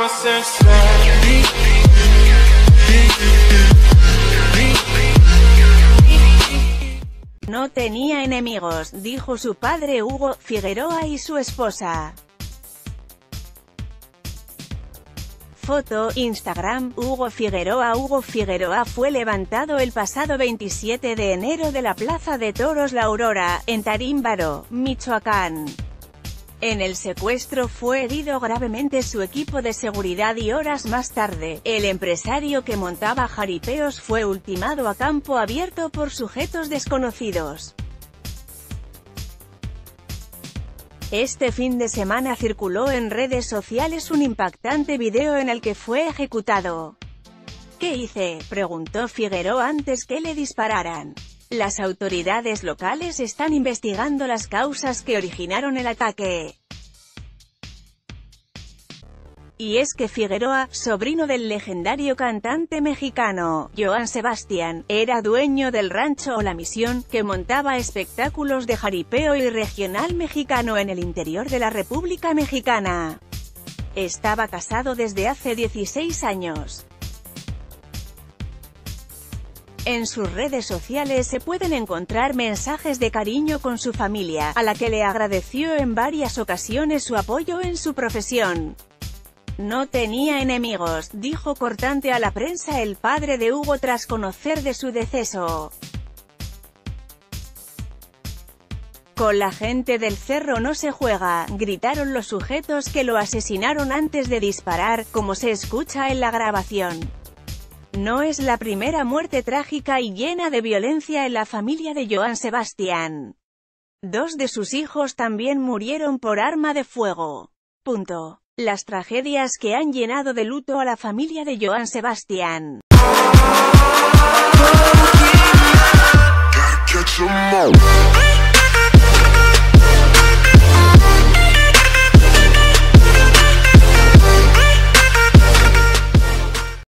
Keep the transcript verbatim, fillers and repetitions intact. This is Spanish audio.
No tenía enemigos, dijo su padre Hugo Figueroa y su esposa. Foto, Instagram, Hugo Figueroa. Hugo Figueroa fue levantado el pasado veintisiete de enero de la Plaza de Toros La Aurora, en Tarímbaro, Michoacán. En el secuestro fue herido gravemente su equipo de seguridad y horas más tarde, el empresario que montaba jaripeos fue ultimado a campo abierto por sujetos desconocidos. Este fin de semana circuló en redes sociales un impactante video en el que fue ejecutado. ¿Qué hice?, preguntó Figueroa antes que le dispararan. Las autoridades locales están investigando las causas que originaron el ataque. Y es que Figueroa, sobrino del legendario cantante mexicano, Joan Sebastián, era dueño del rancho La Misión, que montaba espectáculos de jaripeo y regional mexicano en el interior de la República Mexicana. Estaba casado desde hace dieciséis años. En sus redes sociales se pueden encontrar mensajes de cariño con su familia, a la que le agradeció en varias ocasiones su apoyo en su profesión. No tenía enemigos, dijo cortante a la prensa el padre de Hugo tras conocer de su deceso. Con la gente del cerro no se juega, gritaron los sujetos que lo asesinaron antes de disparar, como se escucha en la grabación. No es la primera muerte trágica y llena de violencia en la familia de Joan Sebastián. Dos de sus hijos también murieron por arma de fuego. Punto. Las tragedias que han llenado de luto a la familia de Joan Sebastián. Gotta catch 'em all.